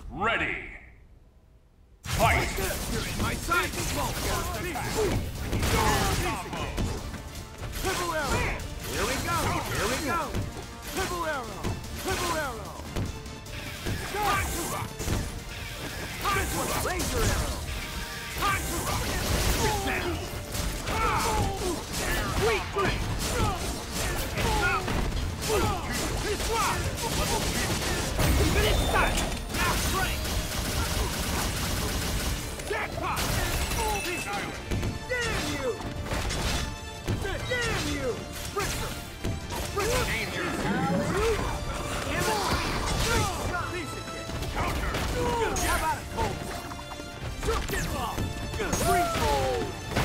Ready. Fight! You're in my sight! Triple arrow! Here we go! Here we go! Triple arrow! Triple arrow! Time to rock! This one's laser arrow! Time to rock! Get down! Sweet blade! It's up! It's locked! Finish sight! Now strength! Jackpot! Damn you! Damn you! Sprinter! Sprinter! Danger! Damn it! Piece of shit! Counter! How about a cold? Shoot this off! Freeze roll!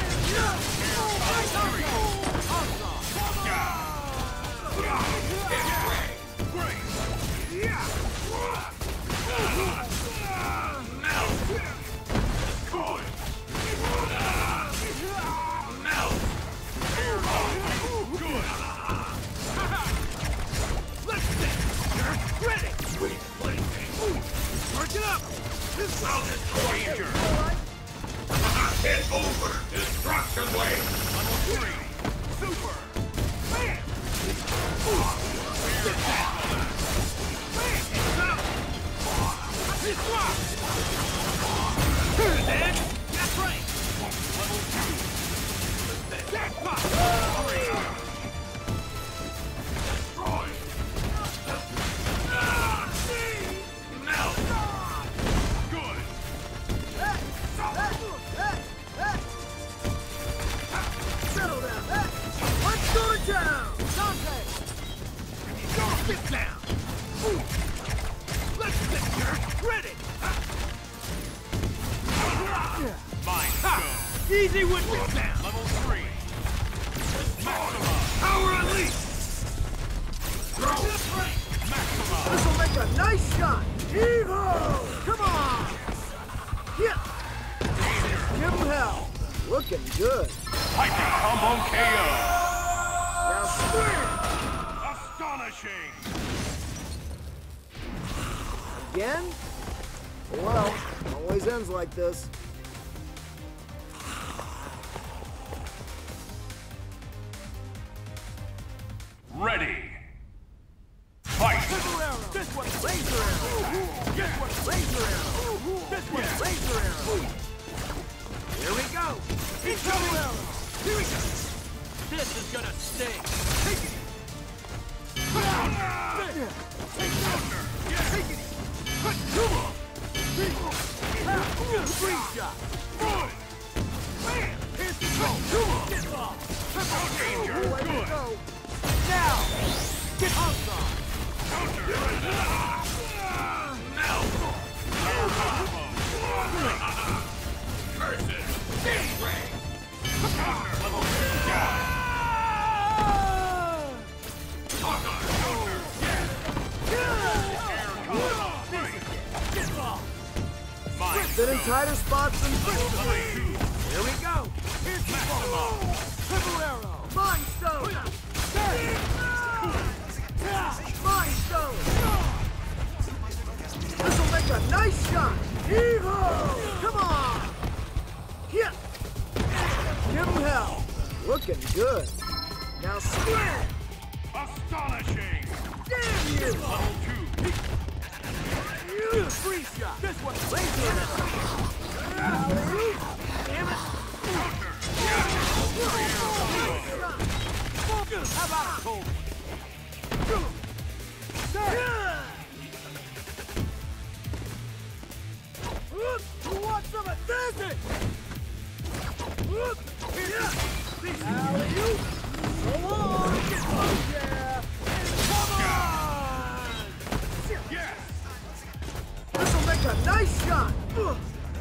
Danger! It's over! Destruction wave! Level 3! Super! Bam! Get down! Bam! It's up! It's locked! Turn it, man! That's right! Level 2! Jackpot! Destroy! Melt! Good! Settle down! Let's go to town! Dante! Get down! Let's get here! Ready! Mind go! Easy with me down! Level 3! Maximum! Power unleashed! Maximum! This'll make a nice shot! Evo! Come on! Yeah! Give him hell! Looking good! Lightning combo KO! Now swing! Astonishing! Again? Well, always ends like this. Ready! Fight! Triple arrow! This one's laser arrow! This one's laser arrow! This one's laser arrow! Here we go! Triple arrow! Here we go! This is gonna sting! Take it! Take it! Take it! Come on! Free shot! Good! Bam! Here's the go! Come on! Get off! Triple Danger! Way to Good! go! Now! Get Ultron! Counter! Melt! Power combo! Curses! This way! Counter! Level 2 down! Hawkeye! Counter! Air combo! Get off! Mind Been in go! tighter spots than Level 2! Here we go! Here's the Maximum! Triple arrow! Mind stone! Mind stone! This'll make a nice shot! Evo! Come on! Yeah! Give him hell! Looking good! Now split! Astonishing! Damn you! Level 2! Free shot! This one's laser arrow! Alley-oop! Damn it! Counter! How about a cold one? Who wants some of this? Alley-oop! Come on! Oh, yeah! Come on! Yes! This'll make a nice shot! Level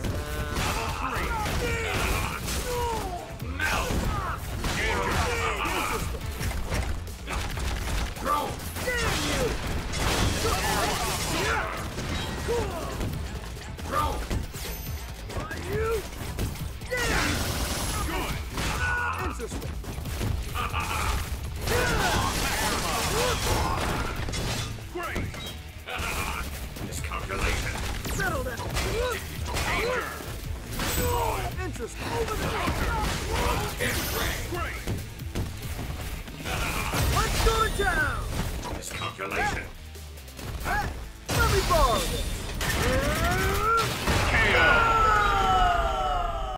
3! Melt! Danger! Throw! Damn you! Throw! Are you? Damn! Good! Interesting. Great! Miscalculation! Settle Interest over there. It's Ray. Great. Let's go to town. Miscalculation. Hey, let me borrow this.